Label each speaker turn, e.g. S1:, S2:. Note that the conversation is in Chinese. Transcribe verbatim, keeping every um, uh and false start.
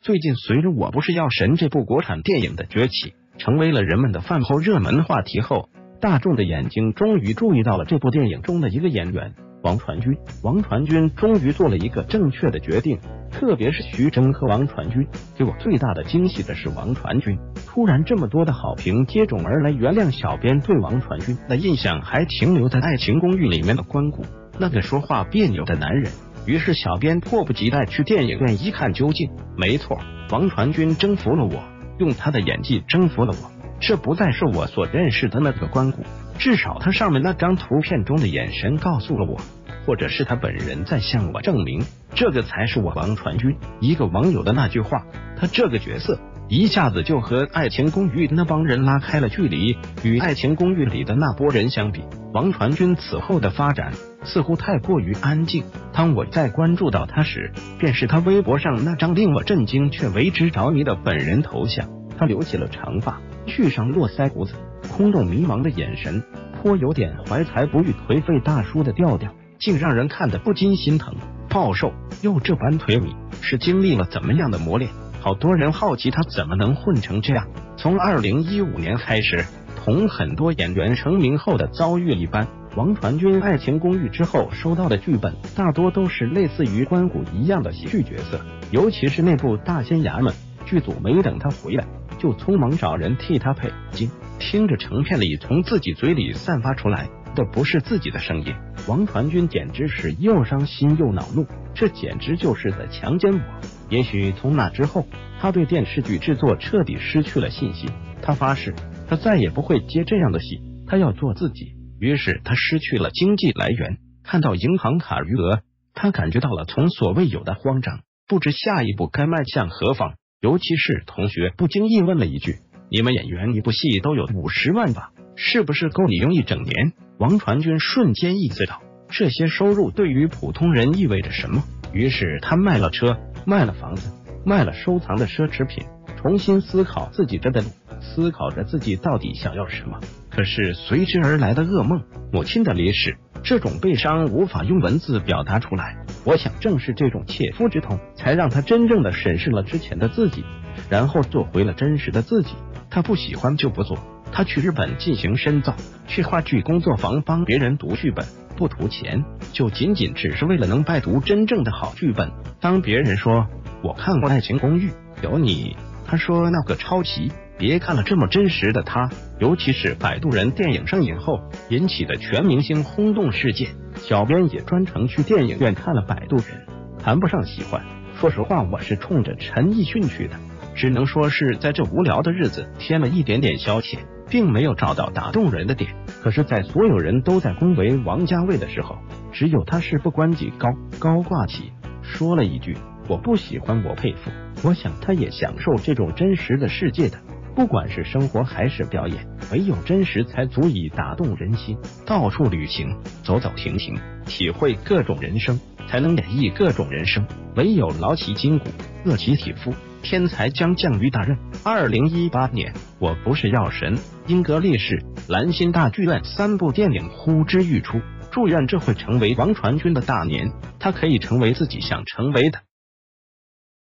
S1: 最近随着《我不是药神》这部国产电影的崛起，成为了人们的饭后热门话题后，大众的眼睛终于注意到了这部电影中的一个演员王传君。王传君终于做了一个正确的决定，特别是徐峥和王传君。给我最大的惊喜的是王传君突然这么多的好评接踵而来。原谅小编对王传君的印象还停留在《爱情公寓》里面的关谷那个说话别扭的男人，于是小编迫不及待去电影院一看究竟。没错，王传君征服了我，用他的演技征服了我。这不再是我所认识的那个关谷，至少他上面那张图片中的眼神告诉了我，或者是他本人在向我证明，这个才是我王传君。一个网友的那句话，他这个角色一下子就和《爱情公寓》那帮人拉开了距离。与《爱情公寓》里的那波人相比，王传君此后的发展似乎太过于安静。当我在关注到他时，便是他微博上那张令我震惊却为之着迷的本人头像。他留起了长发，去上络腮胡子，空洞迷茫的眼神，颇有点怀才不遇颓废大叔的调调，竟让人看得不禁心疼。暴瘦又这般颓靡，是经历了怎么样的磨练？好多人好奇他怎么能混成这样。从二零一五年开始，同很多演员成名后的遭遇一般，王传君《爱情公寓》之后收到的剧本大多都是类似于关谷一样的喜剧角色，尤其是那部《大仙衙门》，剧组没等他回来就匆忙找人替他配音，听着成片里从自己嘴里散发出来的不是自己的声音，王传君简直是又伤心又恼怒，这简直就是在强奸我。也许从那之后，他对电视剧制作彻底失去了信心，他发誓他再也不会接这样的戏，他要做自己。于是他失去了经济来源，看到银行卡余额，他感觉到了从所未有的慌张，不知下一步该迈向何方。尤其是同学不经意问了一句，你们演员一部戏都有五十万吧，是不是够你用一整年？王传君瞬间意识到这些收入对于普通人意味着什么，于是他卖了车，卖了房子，卖了收藏的奢侈品，重新思考自己这的路，思考着自己到底想要什么。可是随之而来的噩梦，母亲的离世，这种悲伤无法用文字表达出来。我想正是这种切肤之痛，才让他真正的审视了之前的自己，然后做回了真实的自己。他不喜欢就不做，他去日本进行深造，去话剧工作坊帮别人读剧本，不图钱，就仅仅只是为了能拜读真正的好剧本。当别人说我看过《爱情公寓》，有你，他说那个抄袭。别看了这么真实的他，尤其是摆渡人电影上映后引起的全明星轰动事件，小编也专程去电影院看了摆渡人，谈不上喜欢，说实话我是冲着陈奕迅去的，只能说是在这无聊的日子添了一点点消遣，并没有找到打动人的点。可是在所有人都在恭维王家卫的时候，只有他是不关己高高挂起，说了一句我不喜欢我佩服。我想他也享受这种真实的世界的，不管是生活还是表演，唯有真实才足以打动人心。到处旅行，走走停停，体会各种人生，才能演绎各种人生。唯有劳其筋骨，饿其体肤，天才将降于大任。二零一八年，我不是药神、英格力士、兰心大剧院三部电影呼之欲出，祝愿这会成为王传君的大年，他可以成为自己想成为的。